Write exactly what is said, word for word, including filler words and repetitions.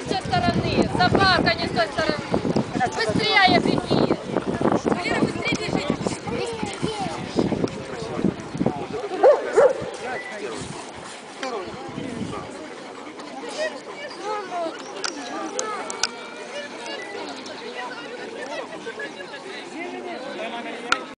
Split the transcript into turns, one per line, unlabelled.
той стороны. Собака не с той стороны. Быстрее беги. Валера, быстрее бежи.